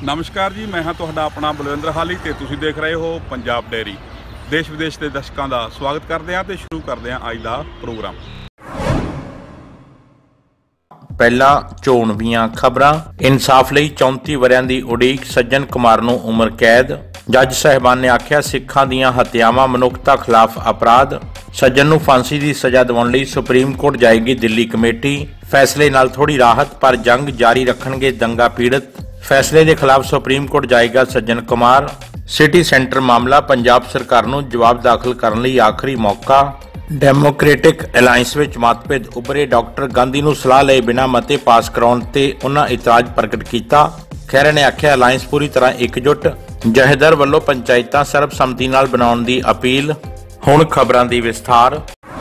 नमस्कार जी, मैं हाँ तुहाडा अपना बलविंदर हाली ते तुसीं देख रहे हो पंजाब डेयरी। देश विदेश के दर्शकों का स्वागत करते हैं तो शुरू करते हैं अज का प्रोग्राम। पहला चोणवीआं खबरां। इंसाफ लई 34 वरियां दी उड़ीक, सज्जन कुमार नूं उम्र कैद। जज साहिबान ने आख्या सिखां दीआं हत्यावां मनुखता खिलाफ अपराध। सज्जन नूं फांसी की सज़ा दिवाउण लई सुप्रीम कोर्ट जाएगी दिल्ली कमेटी। फैसले नाल थोड़ी राहत पर जंग जारी रखणगे दंगा पीड़ित। फैसले के खिलाफ सुप्रीम कोर्ट जाएगा सज्जन कुमार। सिटी सेंटर मामला पंजाब सरकार नूं जवाब दाखिल करने लई आखिरी मौका। डेमोक्रेटिक अलायंस विच मतभेद उभरे। डॉक्टर गांधी नूं सलाह लए बिना मते पास कराउण ते उन्हां इतराज प्रगट कीता। खैर ने आख्या अलायंस पूरी तरह एकजुट। जहेदार वल्लों पंचायतां सर्बसम्मति नाल बनाउण दी अपील। हुण खबरां दी विस्तार।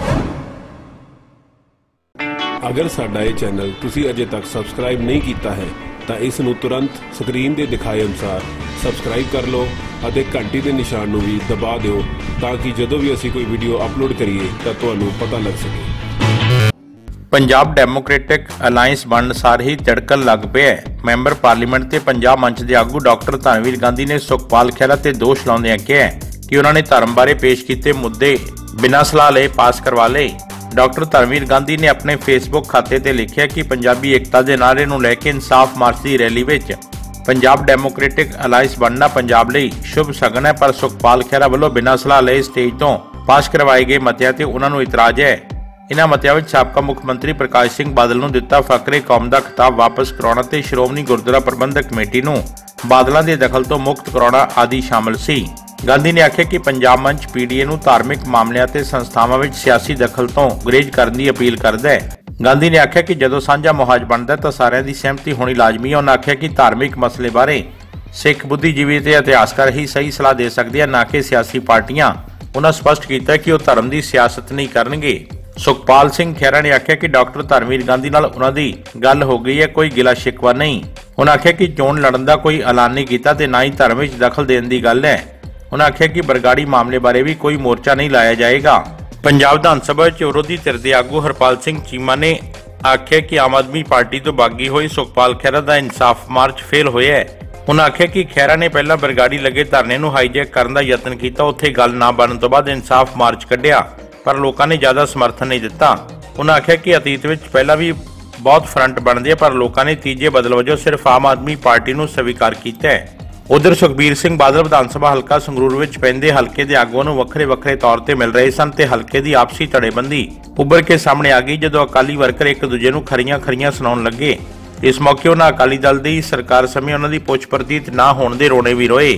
अगर साडा ये चैनल तुसी अजे तक सबसक्राइब नहीं कीता है तो इस नूं तुरंत स्क्रीन दे दिखाए अनुसार सबसक्राइब कर लो और घंटी के निशान नूं भी दबा दिओ ताकि जदों भी असीं कोई वीडियो अपलोड करिए तो तुहानूं पता लग सके। पंजाब डेमोक्रेटिक अलायंस बनन सार ही झड़कन लग पिया है। मैंबर पार्लीमेंट ते पंजाब मंच के आगू डॉक्टर धर्मवीर गांधी ने सुखपाल खैहरा ते दोष लाउंदिआं कहा कि उन्होंने धर्म बारे पेश किए मुद्दे बिना सलाह लए पास करवा लए। डॉक्टर धर्मवीर गांधी ने अपने फेसबुक खाते ते लिखिया कि पंजाबी एकता के नारे नूं लैके इंसाफ मार्च की रैली विच पंजाब डेमोक्रेटिक अलायंस बनना पंजाब लई शुभ सगन है, पर सुखपाल खैहरा वल्लों बिना सलाह लए स्टेज तो पास करवाए गए मतियां ते उन्हां नूं इतराज है। इन्हां मतियां विच साबका मुख मंत्री प्रकाश सिंह बादल नूं दिता फकरे कौम का खिताब वापस कराउणा ते श्रोमणी गुरुद्वारा प्रबंधक कमेटी नूं बादलों के दखल तो मुक्त कराउणा आदि शामिल सी। गांधी ने आख्या कि पंजाब मंच पीडीए नूं धार्मिक मामलों ते संस्थावां विच सियासी दखल तो गुरेज करने की अपील करदा है। गांधी ने आख्या कि जदों साझा मुहाज बनदा तो सारिਆਂ की सहमति होनी लाजमी है। उन्होंने आख्या कि धार्मिक मसले बारे सिख बुद्धिजीवी ते इतिहासकार ही सही सलाह दे सकते हैं, ना कि सियासी पार्टियां। उन्होंने स्पष्ट किया कि वह धर्म की सियासत नहीं करनगे। सुखपाल सिंह खैहरा ने आख्या कि डॉक्टर धर्मवीर गांधी नाल उन्हां दी गल हो गई है, कोई गिला शिकवा नहीं। उन्होंने आख्या कि चोण लड़न का कोई ऐलान नहीं किया ते ना ही धर्म विच दखल देने की गल है। उन्होंने आख्या कि बरगाड़ी मामले बारे भी कोई मोर्चा नहीं लाया जाएगा। पंजाब विधान सभा विरोधी धिर दे आगू हरपाल सिंह चीमा ने आख्या कि आम आदमी पार्टी तो बागी हुई सुखपाल खैहरा का इंसाफ मार्च फेल होया है। उन्होंने आख्या कि खैहरा ने पहला बरगाड़ी लगे धरने नूं हाईजैक करने का यत्न किया, उत्थे गल ना बनने तो बाद इंसाफ मार्च कढ़िया पर लोगों ने ज्यादा समर्थन नहीं दिता। उन्होंने आख्या कि अतीत में पहला भी बहुत फ्रंट बनते पर लोगों ने तीजे बदल वजों सिर्फ आम आदमी पार्टी नूं स्वीकार किया है। उधर सुखबीर सिंह बादल विधान सभा हल्का संगरूर विच पैंदे हल्के के आगुआं नूं वखरे वखरे तौर पर मिल रहे सन ते हल्के की आपसी धड़ेबंदी उभर के सामने आ गई जदों अकाली वर्कर एक दूजे नूं खरियां खरियां सुणाउण लगे। इस मौके उन्हां अकाली दल दी सरकार समय उन्हां दी पुछ प्रतीत ना होण दे रोने भी रोए।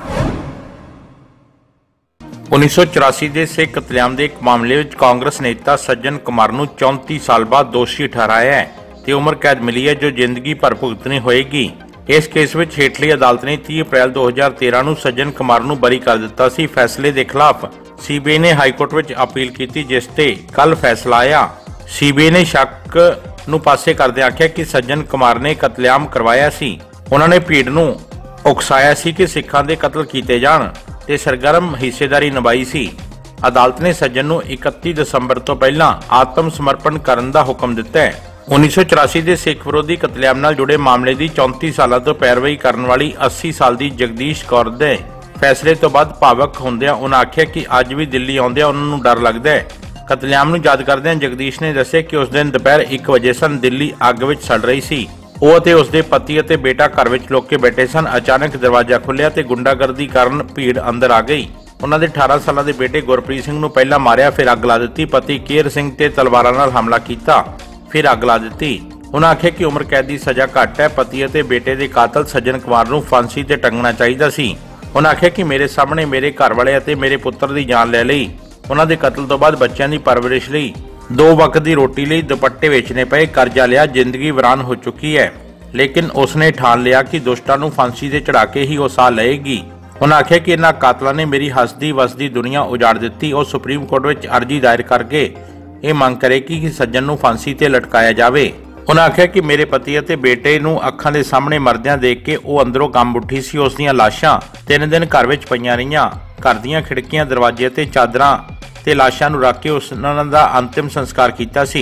1984 के सिख कतलेआम के एक मामले में कांग्रेस नेता सज्जन कुमार नूं 34 साल बाद दोषी ठहराया है ते उम्र कैद मिली है जो जिंदगी भर भुगतनी होएगी। इस केस में हेठली अदालत ने 30 अप्रैल 2013 नूं सज्जन कुमार नूं बरी कर दिता सी। फैसले के खिलाफ सीबीआई ने हाईकोर्ट में अपील की जिस ते कल फैसला आया। सीबीआई ने शक नूं पासे करदे आख्या कि सज्जन कुमार ने कतलेआम करवाया सी। उन्होंने भीड़ नूं उकसाया सी कि सिखां दे कतल किए जाण ते सरगर्म हिस्सेदारी निभाई सी। अदालत ने सज्जन नूं 31 दसंबर तो पहला आत्म समर्पण करने का हुक्म दिता है। 1984 के सिख विरोधी कतलेआम नाल जुड़े मामले की 34 साल तो पैरवी करने वाली 80 साल की जगदीश कौर दे फैसले तो बाद भावक होंदियां उन्होंने आख्या कि अज भी दिल्ली आउंदियां उन्होंने डर लगता है। कतलेआम नूं याद करदिआं जगदीश ने दस्सिया कि उस दिन दोपहर 1 बजे सन दिल्ली अग विच सड़ रही सी। ਉਹ ਅਤੇ ਉਸਦੇ ਪਤੀ ਅਤੇ ਬੇਟਾ ਘਰ ਵਿੱਚ ਲੁਕ ਕੇ ਬੈਠੇ ਸਨ। ਅਚਾਨਕ ਦਰਵਾਜ਼ਾ ਖੁੱਲਿਆ ਤੇ ਗੁੰਡਾਗਰਦੀ ਕਾਰਨ ਭੀੜ ਅੰਦਰ ਆ ਗਈ। ਉਹਨਾਂ ਦੇ 18 ਸਾਲਾਂ ਦੇ ਬੇਟੇ ਗੁਰਪ੍ਰੀਤ ਸਿੰਘ ਨੂੰ ਪਹਿਲਾਂ ਮਾਰਿਆ, ਫਿਰ ਅੱਗ ਲਾ ਦਿੱਤੀ। ਪਤੀ ਕੇਰ ਸਿੰਘ ਤੇ ਤਲਵਾਰਾਂ ਨਾਲ ਹਮਲਾ ਕੀਤਾ, ਫਿਰ ਅੱਗ ਲਾ ਦਿੱਤੀ। ਉਹਨਾਂ ਆਖਿਆ ਕਿ ਉਮਰ ਕੈਦ ਦੀ ਸਜ਼ਾ ਘੱਟ ਹੈ। ਪਤੀ ਅਤੇ ਬੇਟੇ ਦੇ ਕਾਤਲ ਸੱਜਣ ਕੁਮਾਰ ਨੂੰ ਫਾਂਸੀ ਤੇ ਟੰਗਣਾ ਚਾਹੀਦਾ ਸੀ। ਉਹਨਾਂ ਆਖਿਆ ਕਿ ਮੇਰੇ ਸਾਹਮਣੇ ਮੇਰੇ ਘਰ ਵਾਲੇ ਅਤੇ ਮੇਰੇ ਪੁੱਤਰ ਦੀ ਜਾਨ ਲੈ ਲਈ। ਉਹਨਾਂ ਦੇ ਕਤਲ ਤੋਂ ਬਾਅਦ ਬੱਚਿਆਂ ਦੀ ਪਰਵਰਿਸ਼ ਲਈ 2 वक्त की रोटी ਲਈ दुपट्टे बेचने पे कर्जा लिया। जिंदगी वीरान हो चुकी है, लेकिन उसने ठान लिया कि दुष्टां नूं फांसी ते चढ़ा के ही वो साह लएगी। उन्होंने आख्या कि इन्हां कातलां ने मेरी हसदी वसदी दुनिया उजाड़ दी। वो सुप्रीम कोर्ट विच अर्जी दायर करके ये मांग करेगी कि सज्जन नूं फांसी ते लटकाया जाए। उन्होंने आख्या कि मेरे पति ਅਤੇ बेटे नूं अखां दे सामने मरदिआं देख के वो अंदरों कंब उठी सी। उस दीआं लाशां 3 दिन घर विच पईआं रहीआं। घर दीआं खिड़कियां दरवाजे ते चादरां ते लाशां नूं रख के उन्हां दा अंतिम संस्कार कीता सी।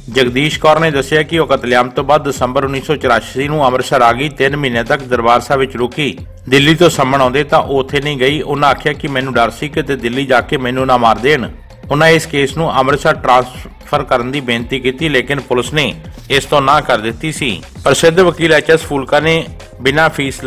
ਜਗਦੀਸ਼ ਕੌਰ ਨੇ ਦੱਸਿਆ ਕਿ ਉਹ ਕਤਲੇਆਮ ਤੋਂ ਬਾਅਦ ਦਸੰਬਰ 1984 ਨੂੰ ਅੰਮ੍ਰਿਤਸਰ ਆ ਗਈ। 3 ਮਹੀਨੇ ਤੱਕ ਦਰਬਾਰ ਸਾਹਿਬ ਵਿੱਚ ਰੁਕੀ। ਦਿੱਲੀ ਤੋਂ ਸੰਮਣ ਆਉਂਦੇ ਤਾਂ ਉਹ ਉੱਥੇ ਨਹੀਂ ਗਈ। ਉਹਨਾਂ ਆਖਿਆ ਕਿ ਮੈਨੂੰ ਡਰ ਸੀ ਕਿ ਦਿੱਲੀ ਜਾ ਕੇ ਮੈਨੂੰ ਨਾ ਮਾਰ ਦੇਣ। ਉਹਨਾਂ ਇਸ ਕੇਸ ਨੂੰ ਅੰਮ੍ਰਿਤਸਰ ਟ੍ਰਾਂਸਫਰ ਕਰਨ ਦੀ ਬੇਨਤੀ ਕੀਤੀ, ਲੇਕਿਨ ਪੁਲਿਸ ਨੇ ਇਸ ਤੋਂ ਨਾ ਕਰ ਦਿੱਤੀ ਸੀ। ਪ੍ਰਸਿੱਧ ਵਕੀਲ ਐਚ.ਐਸ. ਫੂਲਕਾ ਨੇ ਬਿਨਾਂ ਫੀਸ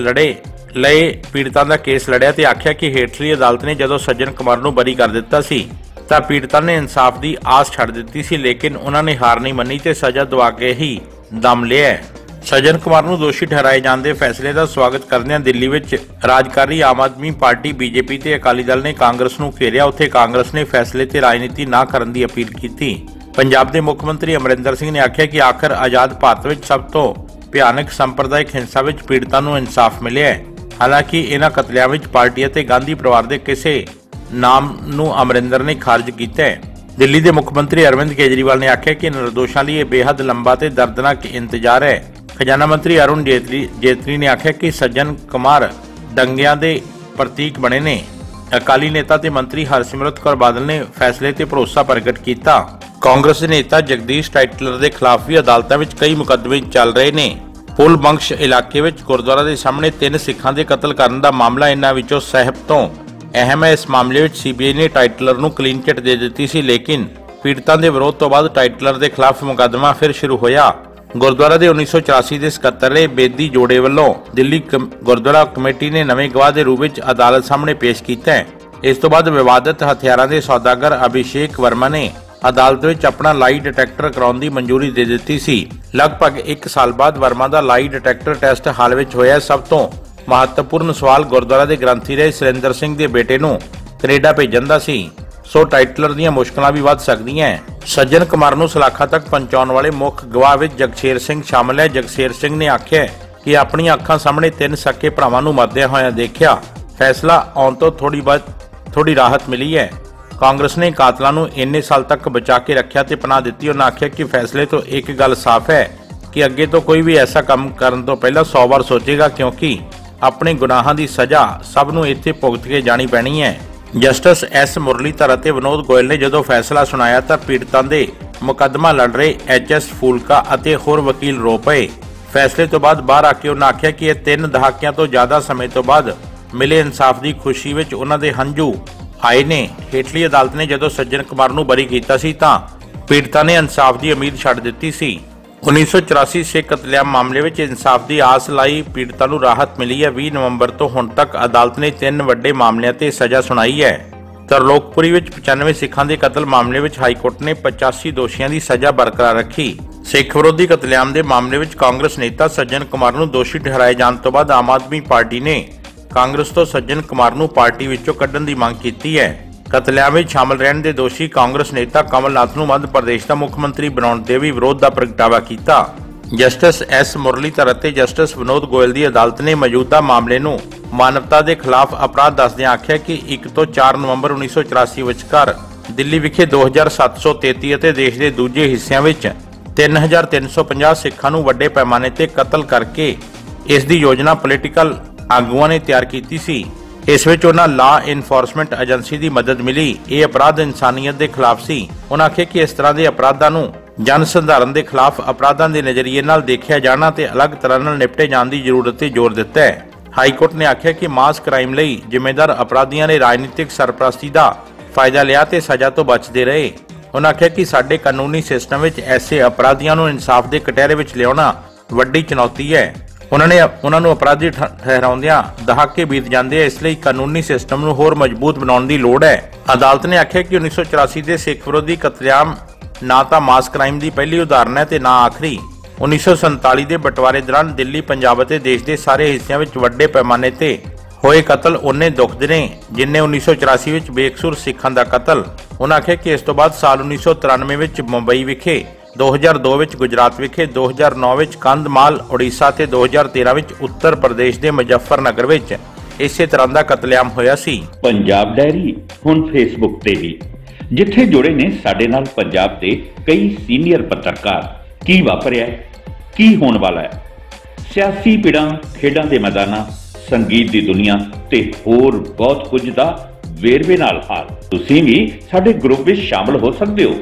ਲਏ ਪੀੜਤਾਂ ਦਾ ਕੇਸ ਲੜਿਆ ਤੇ ਆਖਿਆ ਕਿ ਹੇਠਲੀ ਅਦਾਲਤ ਨੇ ਜਦੋਂ ਸੱਜਣ ਕੁਮਾਰ ਨੂੰ ਬਰੀ ਕਰ ਦਿੱਤਾ ਸੀ ਤਾਂ ਪੀੜਤਾਂ ਨੇ ਇਨਸਾਫ ਦੀ ਆਸ ਛੱਡ ਦਿੱਤੀ ਸੀ, ਲੇਕਿਨ ਉਹਨਾਂ ਨੇ ਹਾਰ ਨਹੀਂ ਮੰਨੀ ਤੇ ਸਜ਼ਾ ਦਵਾ ਕੇ ਹੀ ਦਮ ਲਿਆ। ਸੱਜਣ ਕੁਮਾਰ ਨੂੰ ਦੋਸ਼ੀ ਠਹਿਰਾਏ ਜਾਣ ਦੇ ਫੈਸਲੇ ਦਾ ਸਵਾਗਤ ਕਰਦਿਆਂ ਦਿੱਲੀ ਵਿੱਚ ਰਾਜਕਾਰੀ ਆਮ ਆਦਮੀ ਪਾਰਟੀ, ਬੀਜੇਪੀ ਤੇ ਅਕਾਲੀ ਦਲ ਨੇ ਕਾਂਗਰਸ ਨੂੰ ਘੇਰਿਆ। ਉੱਥੇ ਕਾਂਗਰਸ ਨੇ ਫੈਸਲੇ ਤੇ ਰਾਜਨੀਤੀ ਨਾ ਕਰਨ ਦੀ ਅਪੀਲ ਕੀਤੀ। ਪੰਜਾਬ ਦੇ ਮੁੱਖ ਮੰਤਰੀ ਅਮਰਿੰਦਰ ਸਿੰਘ ਨੇ ਆਖਿਆ ਕਿ ਆਖਰ ਆਜ਼ਾਦ ਭਾਰਤ ਵਿੱਚ ਸਭ ਤੋਂ ਭਿਆਨਕ ਸੰਪਰਦਾਇਕ ਹਿੰਸਾ ਵਿੱਚ ਪੀੜਤਾਂ ਨੂੰ ਇਨਸਾਫ ਮਿਲਿਆ ਹੈ। ਹਾਲਾਂਕਿ ਇਹਨਾਂ ਕਤਲਿਆਂ ਵਿੱਚ ਪਾਰਟੀ ਅਤੇ ਗਾਂਧੀ ਪਰਿਵਾਰ ਦੇ ਕਿਸੇ ਨਾਮ ਨੂੰ ਅਮਰਿੰਦਰ ਨੇ ਖਾਰਜ ਕੀਤਾ ਹੈ। ਦਿੱਲੀ ਦੇ ਮੁੱਖ ਮੰਤਰੀ ਅਰਵਿੰਦ ਕੇਜਰੀਵਾਲ ਨੇ ਆਖਿਆ ਕਿ ਨਿਰਦੋਸ਼ਾਂ ਲਈ ਇਹ ਬੇਹੱਦ ਲੰਬਾ ਤੇ ਦਰਦਨਾਕ ਇੰਤਜ਼ਾਰ ਹੈ। ਖਜ਼ਾਨਾ ਮੰਤਰੀ ਅਰੁਣ ਜੇਤਲੀ ਨੇ ਆਖਿਆ ਕਿ ਸੱਜਣ ਕੁਮਾਰ ਦੰਗਿਆਂ ਦੇ ਪ੍ਰਤੀਕ ਬਣੇ ਨੇ। ਅਕਾਲੀ ਨੇਤਾ ਤੇ ਮੰਤਰੀ ਹਰਸਿਮਰਤ ਕੌਰ ਬਾਦਲ ਨੇ ਫੈਸਲੇ ਤੇ ਭਰੋਸਾ ਪ੍ਰਗਟ ਕੀਤਾ। ਕਾਂਗਰਸ ਦੇ ਨੇਤਾ ਜਗਦੀਸ਼ ਟਾਈਟਲਰ ਦੇ ਖਿਲਾਫ ਵੀ ਅਦਾਲਤਾਂ ਵਿੱਚ ਕਈ ਮੁਕੱਦਮੇ ਚੱਲ ਰਹੇ ਨੇ। ਫੁੱਲ ਬਖਸ਼ ਇਲਾਕੇ ਵਿੱਚ ਗੁਰਦੁਆਰਾ ਦੇ ਸਾਹਮਣੇ 3 ਸਿੱਖਾਂ ਦੇ ਕਤਲ ਕਰਨ ਦਾ ਮਾਮਲਾ ਇਹਨਾਂ ਵਿੱਚੋਂ ਸਭ ਤੋਂ ਅਹਿਮ ਹੈ। ਇਸ ਮਾਮਲੇ ਵਿੱਚ ਸੀਬੀਆਈ ਨੇ ਟਾਈਟਲਰ ਨੂੰ ਕਲੀਨ ਚਿੱਟ ਦੇ ਦਿੱਤੀ ਸੀ, ਲੇਕਿਨ ਪੀੜਤਾਂ ਦੇ ਵਿਰੋਧ ਤੋਂ ਬਾਅਦ ਟਾਈਟਲਰ ਦੇ ਖਿਲਾਫ ਮੁਕੱਦਮਾ ਫਿਰ ਸ਼ੁਰੂ ਹੋਇਆ। ਗੁਰਦੁਆਰਾ ਦੇ 1984 ਦੇ ਸਕੱਤਰ ਬੇਦੀ ਜੋੜੇ ਵੱਲੋਂ ਦਿੱਲੀ ਗੁਰਦੁਆਰਾ ਕਮੇਟੀ ਨੇ ਨਵੇਂ ਗਵਾਹ ਦੇ ਰੂਪ ਵਿੱਚ ਅਦਾਲਤ ਸਾਹਮਣੇ ਪੇਸ਼ ਕੀਤਾ ਹੈ। ਇਸ ਤੋਂ ਬਾਅਦ ਵਿਵਾਦਤ ਹਥਿਆਰਾਂ ਦੇ ਸੌਦਾਗਰ ਅਭਿਸ਼ੇਕ ਵਰਮਾ ਨੇ ਅਦਾਲਤ ਵਿੱਚ ਆਪਣਾ ਲਾਈ ਡਿਟੈਕਟਰ ਕਰਾਉਣ ਦੀ ਮਨਜ਼ੂਰੀ ਦੇ ਦਿੱਤੀ ਸੀ। ਲਗਭਗ 1 ਸਾਲ ਬਾਅਦ ਵਰਮਾ ਦਾ ਲਾਈ ਡਿਟੈਕਟਰ ਟੈਸਟ ਹਾਲ ਵਿੱਚ ਹੋਇਆ। ਸਭ ਤੋਂ ਮਹੱਤਵਪੂਰਨ ਸਵਾਲ ਗੁਰਦੁਆਰਾ ਦੇ ਗ੍ਰੰਥੀ ਰਹੇ ਸੁਰਿੰਦਰ ਸਿੰਘ ਦੇ ਬੇਟੇ ਨੂੰ ਕੈਨੇਡਾ ਭੇਜਣ ਦਾ ਸੀ, ਸੋ ਟਾਈਟਲਰ ਦੀਆਂ ਮੁਸ਼ਕਲਾਂ ਵੀ ਵੱਧ ਸਕਦੀਆਂ। ਸੱਜਣ ਕੁਮਾਰ ਨੂੰ ਸਲਾਖਾਂ ਤੱਕ ਪਹੁੰਚਾਉਣ ਵਾਲੇ ਮੁੱਖ ਗਵਾਹ ਵਿੱਚ ਜਗਸ਼ੇਰ ਸਿੰਘ ਸ਼ਾਮਲ ਹੈ। ਜਗਸ਼ੇਰ ਸਿੰਘ ਨੇ ਆਖਿਆ ਕਿ ਆਪਣੀਆਂ ਅੱਖਾਂ ਸਾਹਮਣੇ 3 ਸਕੇ ਭਰਾਵਾਂ ਨੂੰ ਮਰਦਿਆਂ ਹੋਇਆਂ ਦੇਖਿਆ। ਫੈਸਲਾ ਆਉਣ ਤੋਂ ਥੋੜੀ ਰਾਹਤ ਮਿਲੀ ਹੈ। ਕਾਂਗਰਸ ਨੇ ਕਾਤਲਾਂ ਨੂੰ ਇੰਨੇ ਸਾਲ ਤੱਕ ਬਚਾ ਕੇ ਰੱਖਿਆ ਤੇ ਪਨਾਹ ਦਿੱਤੀ। ਉਹਨਾਂ ਆਖਿਆ ਕਿ ਫੈਸਲੇ ਤੋਂ ਇੱਕ ਗੱਲ ਸਾਫ਼ ਹੈ ਕਿ ਅੱਗੇ ਤੋਂ ਕੋਈ ਵੀ ਐਸਾ ਕੰਮ ਕਰਨ ਤੋਂ ਪਹਿਲਾਂ 100 ਵਾਰ ਸੋਚੇਗਾ, ਕਿਉਂਕਿ ਆਪਣੇ ਗੁਨਾਹਾਂ ਦੀ ਸਜ਼ਾ ਸਭ ਨੂੰ ਇੱਥੇ ਭੁਗਤ ਕੇ ਜਾਣੀ ਪੈਣੀ ਹੈ। ਜਸਟਿਸ ਐਸ ਮੁਰਲੀਧਰ ਅਤੇ ਵਿਨੋਦ ਗੋਇਲ ਨੇ ਜਦੋਂ ਫੈਸਲਾ ਸੁਣਾਇਆ ਤਾਂ ਪੀੜਤਾਂ ਦੇ ਮੁਕੱਦਮਾ ਲੜ ਰਹੇ ਐਚ.ਐਸ. ਫੂਲਕਾ ਅਤੇ ਹੋਰ ਵਕੀਲ ਰੋ ਪਏ। ਫੈਸਲੇ ਤੋਂ ਬਾਅਦ ਬਾਹਰ ਆ ਕੇ ਉਹਨਾਂ ਆਖਿਆ ਕਿ ਇਹ 3 ਦਹਾਕਿਆਂ ਤੋਂ ਜ਼ਿਆਦਾ ਸਮੇਂ ਤੋਂ ਬਾਅਦ ਮਿਲੇ ਇਨਸਾਫ ਦੀ ਖੁਸ਼ੀ ਵਿੱਚ ਉਹਨਾਂ ਦੇ ਹੰਝੂ ਆਏ ਨੇ। ਹੇਠਲੀ ਅਦਾਲਤ ਨੇ ਜਦੋਂ ਸੱਜਣ ਕੁਮਾਰ ਨੂੰ ਬਰੀ ਕੀਤਾ ਸੀ ਤਾਂ ਪੀੜਤਾਂ ਨੇ ਇਨਸਾਫ ਦੀ ਉਮੀਦ ਛੱਡ ਦਿੱਤੀ ਸੀ। 1984 ਸਿੱਖ ਕਤਲੇਆਮ ਮਾਮਲੇ ਵਿੱਚ ਇਨਸਾਫ ਦੀ ਆਸ ਲਾਈ ਪੀੜਤਾਂ ਨੂੰ ਰਾਹਤ ਮਿਲੀ ਹੈ। 20 ਨਵੰਬਰ ਤੋਂ ਹੁਣ ਤੱਕ ਅਦਾਲਤ ਨੇ 3 ਵੱਡੇ ਮਾਮਲਿਆਂ ਤੇ ਸਜ਼ਾ ਸੁਣਾਈ ਹੈ। ਤਰਲੋਕਪੁਰੀ ਵਿੱਚ 95 ਸਿੱਖਾਂ ਦੇ ਕਤਲ ਮਾਮਲੇ ਵਿੱਚ ਹਾਈਕੋਰਟ ਨੇ 85 ਦੋਸ਼ੀਆਂ ਦੀ ਸਜ਼ਾ ਬਰਕਰਾਰ ਰੱਖੀ। ਸਿੱਖ ਵਿਰੋਧੀ ਕਤਲੇਆਮ ਦੇ ਮਾਮਲੇ ਵਿੱਚ ਕਾਂਗਰਸ ਨੇਤਾ ਸੱਜਣ ਕੁਮਾਰ ਨੂੰ ਦੋਸ਼ੀ ਠਹਿਰਾਏ ਜਾਣ ਤੋਂ ਬਾਅਦ ਆਮ ਆਦਮੀ ਪਾਰਟੀ ਨੇ ਕਾਂਗਰਸ ਤੋਂ ਸੱਜਣ ਕੁਮਾਰ ਨੂੰ ਪਾਰਟੀ ਵਿੱਚੋਂ ਕੱਢਣ ਦੀ ਮੰਗ ਕੀਤੀ ਹੈ। ਕਤਲੇਆਮ ਵਿੱਚ ਸ਼ਾਮਲ ਰਹਿਣ ਦੇ ਦੋਸ਼ੀ ਕਾਂਗਰਸ ਨੇਤਾ ਕਮਲਨਾਥ ਨੂੰ ਮੱਧ ਪ੍ਰਦੇਸ਼ ਦਾ ਮੁੱਖ ਮੰਤਰੀ ਬਣਾਉਣ ਦੇ ਵੀ ਵਿਰੋਧ ਦਾ ਪ੍ਰਗਟਾਵਾ ਕੀਤਾ। ਜਸਟਿਸ ਐਸ ਮੁਰਲੀਧਰ ਅਤੇ ਜਸਟਿਸ ਵਿਨੋਦ ਗੋਇਲ ਦੀ ਅਦਾਲਤ ਨੇ ਮੌਜੂਦਾ ਮਾਮਲੇ ਨੂੰ ਮਾਨਵਤਾ ਦੇ ਖਿਲਾਫ ਅਪਰਾਧ ਦੱਸਦਿਆਂ ਆਖਿਆ ਕਿ 1 ਤੋਂ 4 ਨਵੰਬਰ 1984 ਵਿਚਕਾਰ ਦਿੱਲੀ ਵਿਖੇ 2733 ਅਤੇ ਦੇਸ਼ ਦੇ ਦੂਜੇ ਹਿੱਸਿਆਂ ਵਿੱਚ 3350 ਸਿੱਖਾਂ ਨੂੰ ਵੱਡੇ ਪੈਮਾਨੇ ਤੇ ਕਤਲ ਕਰਕੇ ਇਸ ਦੀ ਯੋਜਨਾ ਪੋਲੀਟੀਕਲ ਆਗੂਆਂ ਨੇ ਤਿਆਰ ਕੀਤੀ ਸੀ। ਇਸ ਵਿੱਚ ਉਹਨਾਂ ਲਾਅ ਇਨਫੋਰਸਮੈਂਟ ਏਜੰਸੀ ਦੀ ਮਦਦ ਮਿਲੀ। ਇਹ ਅਪਰਾਧ ਇਨਸਾਨੀਅਤ ਦੇ ਖਿਲਾਫ ਸੀ। ਉਹਨਾਂ ਆਖਿਆ ਕਿ ਇਸ ਤਰ੍ਹਾਂ ਦੇ ਅਪਰਾਧਾਂ ਨੂੰ ਜਨ ਸੰਧਾਰਨ ਦੇ ਖਿਲਾਫ ਅਪਰਾਧਾਂ ਦੇ ਨਜ਼ਰੀਏ ਨਾਲ ਦੇਖਿਆ ਜਾਣਾ ਤੇ ਅਲੱਗ ਤਰ੍ਹਾਂ ਨਾਲ ਨਿਪਟੇ ਜਾਣ ਦੀ ਜ਼ਰੂਰਤ ਤੇ ਜ਼ੋਰ ਦਿੱਤਾ ਹੈ। ਹਾਈਕੋਰਟ ਨੇ ਆਖਿਆ ਕਿ ਮਾਸ ਕ੍ਰਾਈਮ ਲਈ ਜ਼ਿੰਮੇਦਾਰ ਅਪਰਾਧੀਆਂ ਨੇ ਰਾਜਨੀਤਿਕ ਸਰਪ੍ਰਸਤੀ ਦਾ ਫਾਇਦਾ ਲਿਆ ਤੇ ਸਜ਼ਾ ਤੋਂ ਬਚਦੇ ਰਹੇ। ਉਹਨਾਂ ਆਖਿਆ ਕਿ ਸਾਡੇ ਕਾਨੂੰਨੀ ਸਿਸਟਮ ਵਿੱਚ ਐਸੇ ਅਪਰਾਧੀਆਂ ਨੂੰ ਇਨਸਾਫ ਦੇ ਕਟਹਿਰੇ ਵਿੱਚ ਲਿਆਉਣਾ ਵੱਡੀ ਚੁਣੌਤੀ ਹੈ। ਉਹਨਾਂ ਨੂੰ ਅਪਰਾਧੀ ਠਹਿਰਾਉਂਦਿਆਂ ਦਹਾਕੇ ਬੀਤ ਜਾਂਦੇ ਆ, ਇਸ ਲਈ ਕਾਨੂੰਨੀ ਸਿਸਟਮ ਨੂੰ ਹੋਰ ਮਜ਼ਬੂਤ ਬਣਾਉਣ ਦੀ ਲੋੜ ਹੈ। ਅਦਾਲਤ ਨੇ ਆਖਿਆ ਕਿ 1984 ਦੇ ਸਿੱਖ ਵਿਰੋਧੀ ਕਤਲੇਆਮ ਨਾ ਤਾਂ ਮਾਸ ਕ੍ਰਾਈਮ ਦੀ ਪਹਿਲੀ ਉਦਾਹਰਨ ਹੈ ਤੇ ਨਾ ਆਖਰੀ। 1947 ਦੇ ਬਟਵਾਰੇ ਦੌਰਾਨ ਦਿੱਲੀ, ਪੰਜਾਬ ਅਤੇ ਦੇਸ਼ ਦੇ ਸਾਰੇ ਹਿੱਸਿਆਂ ਵਿੱਚ ਵੱਡੇ ਪੈਮਾਨੇ ਤੇ ਹੋਏ ਕਤਲ ਉਨੇ ਦੁਖਦੇ ਨੇ ਜਿੰਨੇ 1984 ਵਿੱਚ ਬੇਕਸੂਰ ਸਿੱਖਾਂ ਦਾ ਕਤਲ। ਉਹਨਾਂ ਆਖਿਆ ਕਿ ਇਸ ਤੋਂ ਬਾਅਦ ਸਾਲ 1993 ਵਿੱਚ ਮੁੰਬਈ ਵਿਖੇ, 2002 ਵਿੱਚ ਗੁਜਰਾਤ ਵਿਖੇ, 2009 ਵਿੱਚ ਕੰਧਮਾਲ ਉੜੀਸਾ ਤੇ 2013 ਵਿੱਚ ਉੱਤਰ ਪ੍ਰਦੇਸ਼ ਦੇ ਮੁਜ਼ੱਫਰਨਗਰ ਵਿੱਚ ਇਸੇ ਤਰ੍ਹਾਂ ਦਾ ਕਤਲੇਆਮ ਹੋਇਆ ਸੀ। ਪੰਜਾਬ ਡਾਇਰੀ ਹੁਣ ਫੇਸਬੁੱਕ ਤੇ ਵੀ, ਜਿੱਥੇ ਜੁੜੇ ਨੇ ਸਾਡੇ ਨਾਲ ਪੰਜਾਬ ਦੇ ਕਈ ਸੀਨੀਅਰ ਪੱਤਰਕਾਰ। ਕੀ ਵਾਪਰਿਆ, ਕੀ ਹੋਣ ਵਾਲਾ ਹੈ, ਸਿਆਸੀ ਪਿੜਾਂ, ਖੇਡਾਂ ਦੇ ਮੈਦਾਨਾਂ, ਸੰਗੀਤ ਦੀ ਦੁਨੀਆ ਤੇ ਹੋਰ ਬਹੁਤ ਕੁਝ ਦਾ ਵੇਰਵੇ ਨਾਲ ਹਾਲ। ਤੁਸੀਂ ਵੀ ਸਾਡੇ ਗਰੁੱਪ ਵਿੱਚ ਸ਼ਾਮਲ ਹੋ ਸਕਦੇ ਹੋ।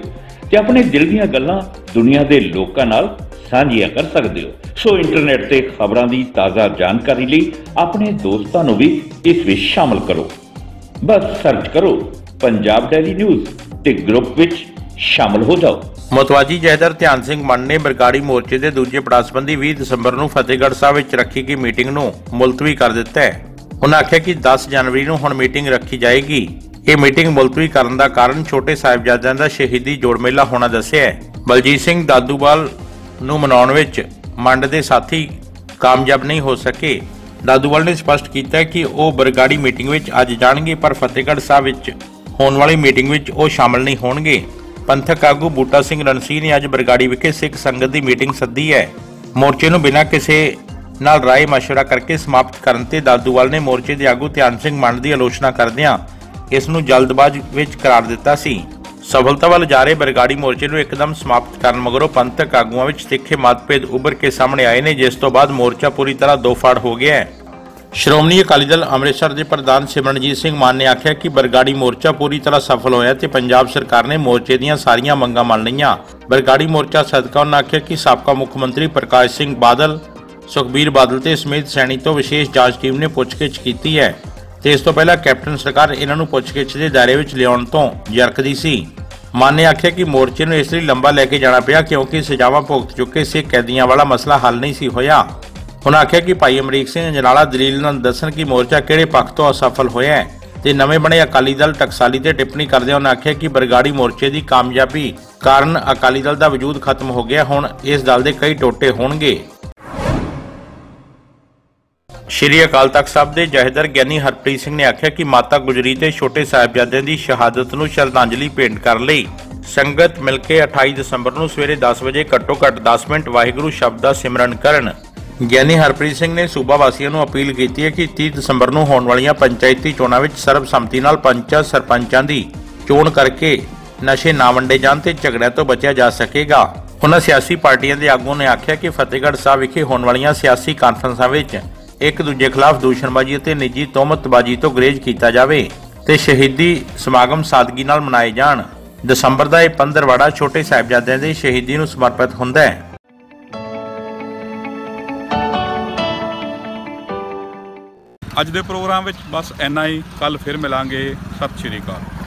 ਤੇ ਆਪਣੇ ਦਿਲ ਦੀਆਂ ਗੱਲਾਂ ਦੁਨੀਆ ਦੇ ਲੋਕਾਂ ਨਾਲ ਸਾਂਝੀਆਂ ਕਰ ਸਕਦੇ ਹੋ। ਸੋ ਇੰਟਰਨੈਟ ਤੇ ਖਬਰਾਂ ਦੀ ਤਾਜ਼ਾ ਜਾਣਕਾਰੀ ਲਈ ਆਪਣੇ ਦੋਸਤਾਂ ਨੂੰ ਵੀ ਇਸ ਵਿੱਚ ਸ਼ਾਮਲ ਕਰੋ। ਬਸ ਸਰਚ ਕਰੋ ਪੰਜਾਬ ਡੇਲੀ ਨਿਊਜ਼ ਤੇ ਗਰੁੱਪ ਵਿੱਚ ਸ਼ਾਮਲ ਹੋ ਜਾਓ। ਮੁਤਵਾਜੀ ਜਥੇਦਾਰ ਧਿਆਨ ਸਿੰਘ ਮੰਨ ਨੇ ਬਰਗਾੜੀ ਮੋਰਚੇ ਦੇ ਦੂਜੇ ਪੜਾਅ ਸੰਬੰਧੀ 20 ਦਸੰਬਰ ਨੂੰ ਫਤਿਹਗੜ੍ਹ ਸਾਹਿਬ ਵਿੱਚ ਰੱਖੀ ਗਈ ਮੀਟਿੰਗ ਨੂੰ ਮੁਲਤਵੀ ਕਰ ਦਿੱਤਾ ਹੈ। ਉਹਨਾਂ ਆਖਿਆ ਕਿ 10 ਜਨਵਰੀ ਨੂੰ ਹੁਣ ਮੀਟਿੰਗ ਰੱਖੀ ਜਾਏਗੀ। ਇਹ ਮੀਟਿੰਗ ਮੁਲਤਵੀ ਕਰਨ ਦਾ ਕਾਰਨ ਛੋਟੇ ਸਾਹਿਬਜ਼ਾਦਿਆਂ ਦਾ ਸ਼ਹੀਦੀ ਜੋੜ ਮੇਲਾ ਹੋਣਾ ਦੱਸਿਆ ਹੈ। ਬਲਜੀਤ ਸਿੰਘ ਦਾਦੂਵਾਲ ਨੂੰ ਮਨਾਉਣ ਵਿੱਚ ਮੰਡ ਦੇ ਸਾਥੀ ਕਾਮਯਾਬ ਨਹੀਂ ਹੋ ਸਕੇ। ਦਾਦੂਵਾਲ ਨੇ ਸਪਸ਼ਟ ਕੀਤਾ ਕਿ ਉਹ ਬਰਗਾੜੀ ਮੀਟਿੰਗ ਵਿੱਚ ਅੱਜ ਜਾਣਗੇ, ਪਰ ਫਤਿਹਗੜ੍ਹ ਸਾਹਿਬ ਵਿੱਚ ਹੋਣ ਵਾਲੀ ਮੀਟਿੰਗ ਵਿੱਚ ਉਹ ਸ਼ਾਮਲ ਨਹੀਂ ਹੋਣਗੇ। ਪੰਥਕ ਆਗੂ ਬੂਟਾ ਸਿੰਘ ਰਣਸੀ ਨੇ ਅੱਜ ਬਰਗਾੜੀ ਵਿਖੇ ਸਿੱਖ ਸੰਗਤ ਦੀ ਮੀਟਿੰਗ ਸੱਦੀ ਹੈ। ਮੋਰਚੇ ਨੂੰ ਬਿਨਾਂ ਕਿਸੇ ਨਾਲ ਰਾਏ ਮਸ਼ਵਰਾ ਕਰਕੇ ਸਮਾਪਤ ਕਰਨ ਤੇ ਦਾਦੂਵਾਲ ਨੇ ਮੋਰਚੇ ਦੇ ਆਗੂ ਧਿਆਨ ਸਿੰਘ ਮੰਡ ਦੀ ਆਲੋਚਨਾ ਕਰਦਿਆਂ ਇਸ ਨੂੰ ਜਲਦਬਾਜ਼ੀ ਵਿੱਚ ਕਰਾਰ ਦਿੱਤਾ ਸੀ। ਸਫਲਤਾ ਵੱਲ ਜਾ ਰਹੇ ਬਰਗਾੜੀ ਮੋਰਚੇ ਨੂੰ ਇੱਕਦਮ ਸਮਾਪਤ ਕਰਨ ਮਗਰੋਂ ਪੰਥਕ ਆਗੂਆਂ ਵਿੱਚ ਤਿੱਖੇ ਮਤਭੇਦ ਉੱਭਰ ਕੇ ਸਾਹਮਣੇ ਆਏ ਨੇ, ਜਿਸ ਤੋਂ ਬਾਅਦ ਮੋਰਚਾ ਪੂਰੀ ਤਰ੍ਹਾਂ ਦੋ ਫਾੜ ਹੋ ਗਿਆ ਹੈ। ਸ਼੍ਰੋਮਣੀ ਅਕਾਲੀ ਦਲ ਅੰਮ੍ਰਿਤਸਰ ਦੇ ਪ੍ਰਧਾਨ ਸਿਮਰਨਜੀਤ ਸਿੰਘ ਮਾਨ ਨੇ ਆਖਿਆ ਕਿ ਬਰਗਾੜੀ ਮੋਰਚਾ ਪੂਰੀ ਤਰ੍ਹਾਂ ਸਫਲ ਹੋਇਆ ਤੇ ਪੰਜਾਬ ਸਰਕਾਰ ਨੇ ਮੋਰਚੇ ਦੀਆਂ ਸਾਰੀਆਂ ਮੰਗਾਂ ਮੰਨ ਲਈਆਂ। ਬਰਗਾੜੀ ਮੋਰਚਾ ਸਦਕਾ ਉਹਨਾਂ ਆਖਿਆ ਕਿ ਸਾਬਕਾ ਮੁੱਖ ਮੰਤਰੀ ਪ੍ਰਕਾਸ਼ ਸਿੰਘ ਬਾਦਲ, ਸੁਖਬੀਰ ਬਾਦਲ ਤੇ ਸਮੇਤ ਸੈਣੀ ਤੋਂ ਵਿਸ਼ੇਸ਼ ਜਾਂਚ ਟੀਮ ਨੇ ਪੁੱਛਗਿੱਛ ਕੀਤੀ ਹੈ ਤੇ ਇਸ ਤੋਂ ਪਹਿਲਾਂ ਕੈਪਟਨ ਸਰਕਾਰ ਇਹਨਾਂ ਨੂੰ ਪੁੱਛਗਿੱਛ ਦੇ ਦਾਇਰੇ ਵਿੱਚ ਲਿਆਉਣ ਤੋਂ ਜਰਕਦੀ ਸੀ। ਮਾਨ ਨੇ ਆਖਿਆ ਕਿ ਮੋਰਚੇ ਨੂੰ ਇਸ ਲਈ ਲੰਬਾ ਲੈ ਕੇ ਜਾਣਾ ਪਿਆ ਕਿਉਂਕਿ ਸਜ਼ਾਵਾਂ ਭੁਗਤ ਚੁੱਕੇ ਸਿੱਖ ਕੈਦੀਆਂ ਵਾਲਾ ਮਸਲਾ ਹੱਲ ਨਹੀਂ ਸੀ ਹੋਇਆ। ਉਹਨਾਂ ਆਖਿਆ ਕਿ ਭਾਈ ਅਮਰੀਕ ਸਿੰਘ ਅਜਨਾਲਾ ਦਲੀਲ ਨਾਲ ਦੱਸਣ ਕਿ ਮੋਰਚਾ ਕਿਹੜੇ ਪੱਖ ਤੋਂ ਅਸਫਲ ਹੋਇਆ ਹੈ ਤੇ ਨਵੇਂ ਬਣੇ ਅਕਾਲੀ ਦਲ ਟਕਸਾਲੀ ਤੇ ਟਿੱਪਣੀ ਕਰਦਿਆਂ ਉਹਨਾਂ ਆਖਿਆ ਕਿ ਬਰਗਾੜੀ ਮੋਰਚੇ ਦੀ ਕਾਮਯਾਬੀ ਕਾਰਨ ਅਕਾਲੀ ਦਲ ਦਾ ਵਜੂਦ ਖਤਮ ਹੋ ਗਿਆ, ਹੁਣ ਇਸ ਦਲ ਦੇ ਕਈ ਟੋਟੇ ਹੋਣਗੇ। ਸ਼੍ਰੀ ਅਕਾਲ ਤਖਤ ਸਾਹਿਬ ਦੇ ਜਥੇਦਾਰ ਗਿਆਨੀ ਹਰਪ੍ਰੀਤ ਸਿੰਘ ਨੇ ਆਖਿਆ ਕਿ ਮਾਤਾ ਗੁਜਰੀ ਤੇ ਛੋਟੇ ਸਾਹਿਬਜ਼ਾਦਿਆਂ ਦੀ ਸ਼ਹਾਦਤ ਨੂੰ ਸ਼ਰਧਾਂਜਲੀ ਭੇਂਟ ਕਰਨ ਲਈ ਸੰਗਤ ਮਿਲ ਕੇ 28 ਦਸੰਬਰ ਨੂੰ ਸਵੇਰੇ 10 ਵਜੇ ਘੱਟੋ-ਘੱਟ 10 ਮਿੰਟ ਵਾਹਿਗੁਰੂ ਸ਼ਬਦ ਦਾ ਸਿਮਰਨ ਕਰਨ। ਗਿਆਨੀ ਹਰਪ੍ਰੀਤ ਸਿੰਘ ਨੇ ਸੂਬਾ ਵਾਸੀਆਂ ਨੂੰ ਅਪੀਲ ਕੀਤੀ ਹੈ ਕਿ 30 ਦਸੰਬਰ ਨੂੰ ਹੋਣ ਵਾਲੀਆਂ ਪੰਚਾਇਤੀ ਚੋਣਾਂ ਵਿੱਚ ਸਰਬਸੰਮਤੀ ਨਾਲ ਪੰਚਾਂ ਸਰਪੰਚਾਂ ਦੀ ਚੋਣ ਕਰਕੇ ਨਸ਼ੇ ਨਾ ਵੰਡੇ ਜਾਣ ਤੇ ਝਗੜਿਆਂ ਤੋਂ ਬਚਿਆ ਜਾ ਸਕੇਗਾ। ਉਹਨਾਂ ਸਿਆਸੀ ਪਾਰਟੀਆਂ ਦੇ ਆਗੂਆਂ ਨੇ ਆਖਿਆ ਕਿ ਫਤਿਹਗੜ੍ਹ ਸਾਹਿਬ ਵਿਖੇ ਹੋਣ ਵਾਲੀਆਂ ਸਿਆਸੀ ਕਾਨਫਰੰਸਾਂ ਵਿੱਚ ਇੱਕ ਦੂਜੇ ਖਿਲਾਫ ਦੂਸ਼ਣਬਾਜ਼ੀ ਅਤੇ ਨਿੱਜੀ ਤੋਹਮਤਬਾਜ਼ੀ ਤੋਂ ਗੁਰੇਜ਼ ਕੀਤਾ ਜਾਵੇ ਤੇ ਸ਼ਹੀਦੀ ਸਮਾਗਮ ਸਾਦਗੀ ਨਾਲ ਮਨਾਏ ਜਾਣ। ਦਸੰਬਰ ਦਾ ਇਹ ਪੰਦਰਵਾੜਾ ਛੋਟੇ ਸਾਹਿਬਜ਼ਾਦਿਆਂ ਦੀ ਸ਼ਹੀਦੀ ਨੂੰ ਸਮਰਪਿਤ ਹੁੰਦਾ ਹੈ। ਅੱਜ ਦੇ ਪ੍ਰੋਗਰਾਮ ਵਿੱਚ ਬਸ ਇੰਨਾ ਹੀ। ਕੱਲ ਫਿਰ ਮਿਲਾਂਗੇ। ਸਤਿ ਸ਼੍ਰੀ ਅਕਾਲ।